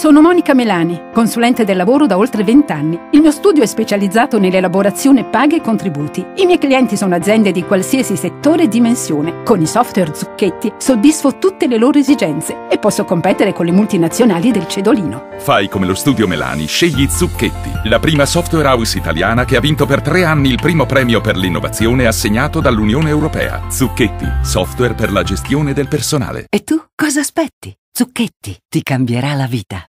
Sono Monica Melani, consulente del lavoro da oltre 20 anni. Il mio studio è specializzato nell'elaborazione paghe e contributi. I miei clienti sono aziende di qualsiasi settore e dimensione. Con i software Zucchetti soddisfo tutte le loro esigenze e posso competere con le multinazionali del cedolino. Fai come lo studio Melani, scegli Zucchetti, la prima software house italiana che ha vinto per 3 anni il primo premio per l'innovazione assegnato dall'Unione Europea. Zucchetti, software per la gestione del personale. E tu cosa aspetti? Zucchetti ti cambierà la vita.